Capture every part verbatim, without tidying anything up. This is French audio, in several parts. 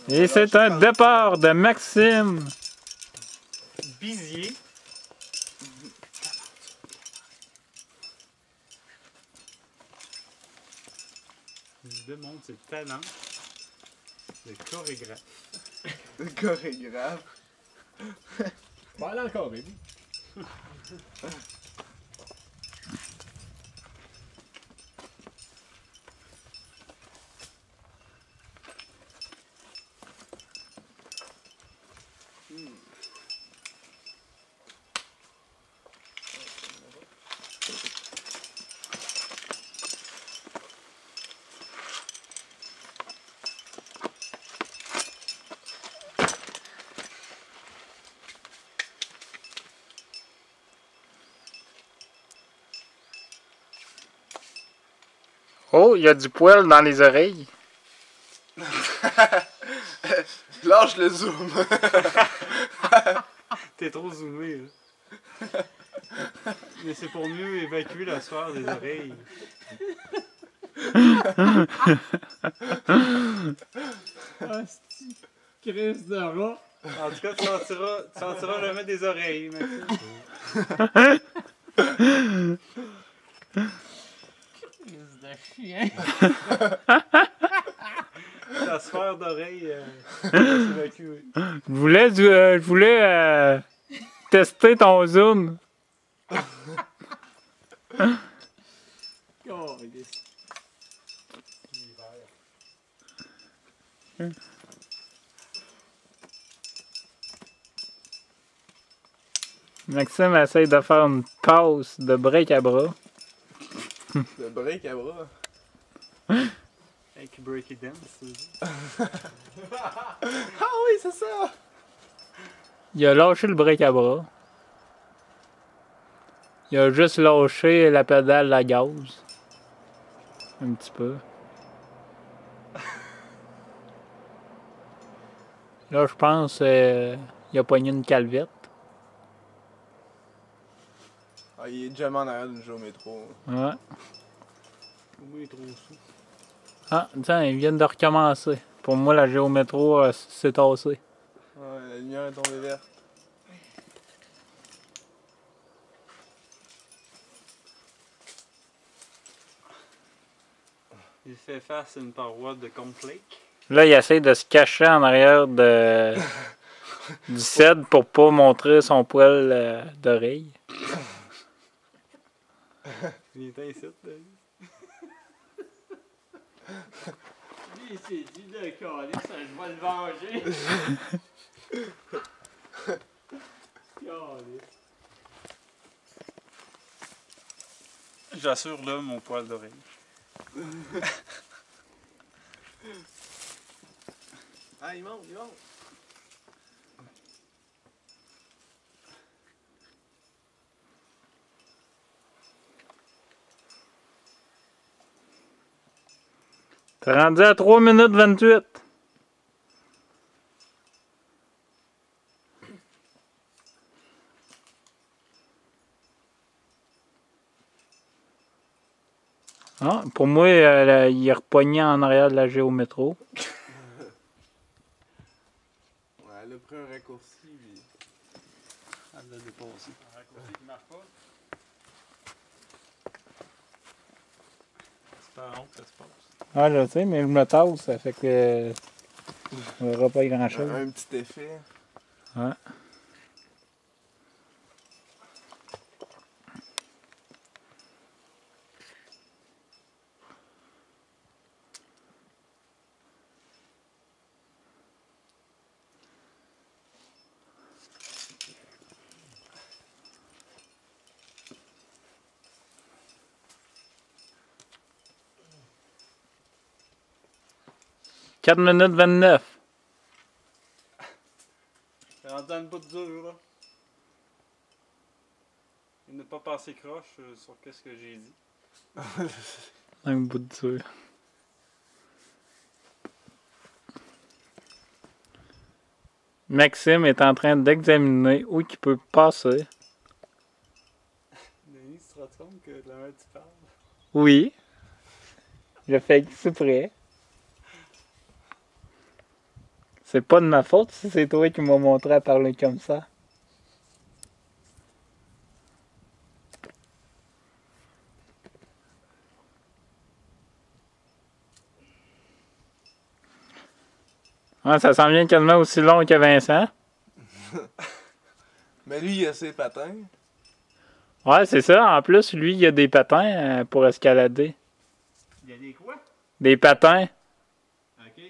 Et c'est un départ de Maxime Bizier. Il démontre ses talents de chorégraphe. De chorégraphe. Pas aller encore, baby. Oh, il y a du poil dans les oreilles. Lâche le zoom. T'es trop zoomé, là. Mais c'est pour mieux évacuer la sueur des oreilles. Hostie, Chris de rat. En tout cas, tu sentiras, tu sentiras jamais des oreilles, Maxime. Chris de chien. La sphère d'oreille euh, va s'évacuer. Je voulais, du- euh, je voulais euh, tester ton zoom. Oh, Chris. Maxime essaye de faire une passe de break à bras. Le break à bras. Avec Breaky Dance, tu veux dire. Ah oui, c'est ça. Il a lâché le break à bras. Il a juste lâché la pédale à gaz. Un petit peu. Là, je pense euh, il a pogné une calvette. Ah, il est déjà en arrière d'une jeu au métro. Ouais. Au moins, il est trop sous. Ah, tiens, ils viennent de recommencer. Pour moi, la géométro euh, s'est tassée. Ouais, la lumière est tombée verte. Il fait face à une paroi de cornflake. Là, il essaie de se cacher en arrière de du cèdre pour pas montrer son poil euh, d'oreille. Il est ici, là. Lui, il s'est dit de coller, ça, je vais le venger. Calisse. J'assure là mon poil d'oreille. Ah, il monte, il monte. T'es rendu à trois minutes vingt-huit. Ah, pour moi, euh, là, il est repogné en arrière de la géométro. Ouais, elle a pris un raccourci, puis... Elle l'a dépassé. Un raccourci qui marche pas. C'est pas honte, ça se passe. Ah, je sais, mais je me tasse, ça fait que. euh, on verra pas grand chose. Un, un petit effet. Ouais. quatre minutes vingt-neuf. T'es rendu dans le bout de dur, là. Il n'a pas passé croche euh, sur qu'est-ce que j'ai dit. Un bout de dur. Maxime est en train d'examiner où il peut passer. Denis, tu te rends compte que de la main tu parles? Oui. Je fais exprès. C'est pas de ma faute si c'est toi qui m'as montré à parler comme ça. Ouais, ça s'en vient quasiment aussi long que Vincent. Mais lui, il a ses patins. Ouais, c'est ça. En plus, lui, il a des patins euh, pour escalader. Il y a des quoi? Des patins. Ok.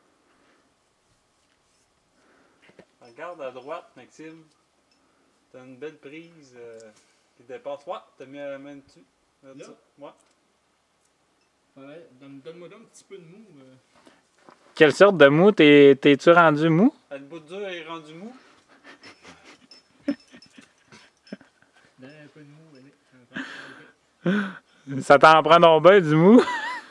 Regarde à droite, Maxime. T'as une belle prise euh, qui dépasse. Ouais, t'as mis la main dessus. Là, Là? ça. Ouais. Ouais, donne- donne-moi donc un petit peu de mou. euh. Quelle sorte de mou? T'es- T'es-tu rendu mou? Le bout de dur est rendu mou. Donne un peu de mou, allez. Encore. Ok. Ça t'en prend donc bien du mou?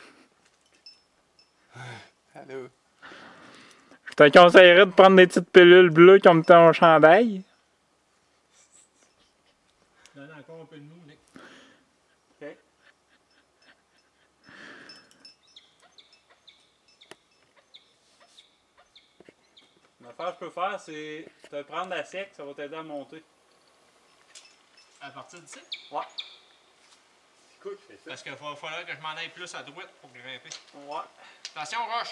Allô? Je te conseillerais de prendre des petites pilules bleues comme ton chandail. Donne encore un peu de mou, Nick. Ok. L'affaire que je peux faire, c'est te prendre à sec, ça va t'aider à monter. À partir d'ici? Ouais. Écoute, je fais ça. Parce qu'il va falloir que je m'en aille plus à droite pour grimper. Ouais. Attention, roche!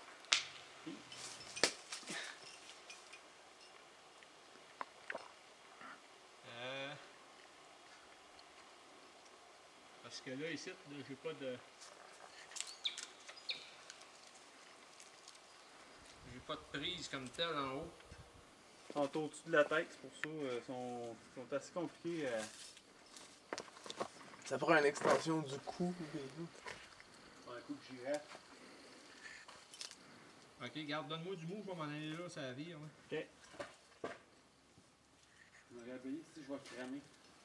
Euh... Parce que là, ici, là, j'ai pas de... J'ai pas de prise comme telle en haut. Ils sont au-dessus de la tête, c'est pour ça ils sont, sont assez compliqués. Euh... Ça prend une extension du cou. Pour un coup de girafe. Ok, garde, donne-moi du mou, je vais m'en aller là, ça vire. Là. Ok. Je vais réveiller si je vais cramer.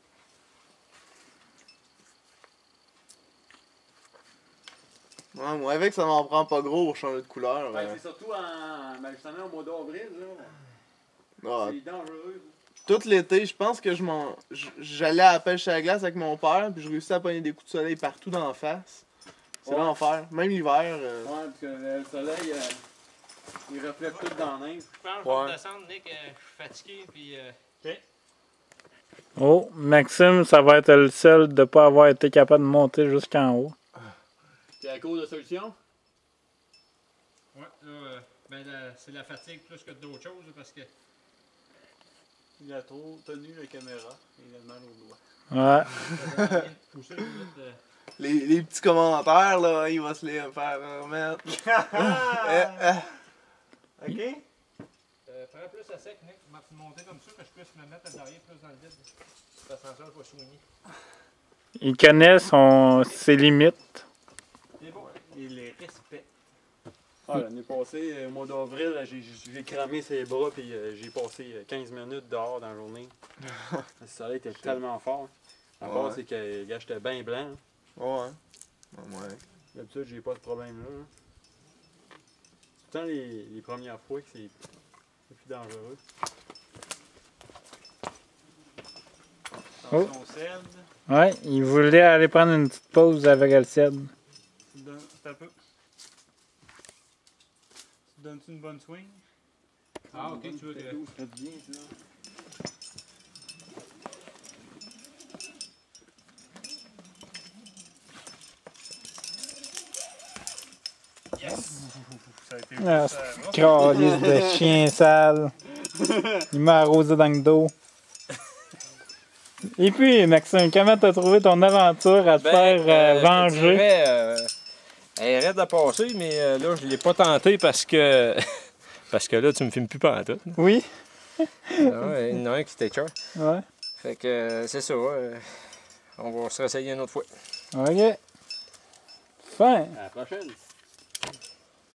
Ouais, moi, avec, ça m'en prend pas gros pour changer de couleur. Ben, euh. c'est surtout en, ben, justement au mois d'avril, là. Ah, C'est dangereux. tout l'été, je pense que je m'en. j- J'allais à la pêche à la glace avec mon père, puis je réussis à pogner des coups de soleil partout dans la face. C'est Ouais. l'enfer. Même l'hiver. euh, Ouais, parce que le soleil, euh, il reflète tout dans la neige. Je pense que je Ouais. vais descendre, Nick, euh, je suis fatigué, puis... Euh... Ok. Oh, Maxime, ça va être le seul de pas avoir été capable de monter jusqu'en haut. C'est à cause de solution? Ouais, là, euh, ben, la- c'est la fatigue plus que d'autres choses, là, parce que... Il a trop tenu la caméra. Il a mal au doigt. Ouais. Pousser le limite, euh, les, les petits commentaires, là, il va se les faire remettre. Eh, eh. Ok? euh, prends plus à sec, Nick, m'a monter comme ça, que je puisse me mettre derrière plus dans le vide. L'ascenseur va soigner. Il connaît son, ses limites. C'est bon. Il les respecte. Ah, l'année passée, euh, au mois d'avril, là, j'ai j'ai cramé ses bras puis euh, j'ai passé euh, quinze minutes dehors dans la journée. Le soleil était tellement fort. La part, Ouais. c'est que gars, j'étais bien blanc. Ouais. Ouais, ouais. D'habitude, j'ai pas de problème là. là. C'est tout le temps les, les premières fois que c'est c'est plus dangereux. Oh. Attention au cèdre. Ouais, il voulait aller prendre une petite pause avec le cèdre. Tu donnes un peu. Tu donnes-tu une bonne swing? Ah, ok, tu veux que... Ça fait bien, ça. Yes! Ça a été Ah, juste, euh, Calice de chien sale. Il m'a arrosé dans le dos. Et puis, Maxime, comment t'as trouvé ton aventure à te Ben, faire euh, euh, je te venger? dirais, euh, elle arrête de passer, mais euh, là, je l'ai pas tenté parce que. parce que là, tu me filmes plus pantoute. là. Oui? Ah ouais, il y en a un qui était cher. Ouais. Fait que euh, c'est ça. euh, on va se réessayer une autre fois. OK. Fin. À la prochaine!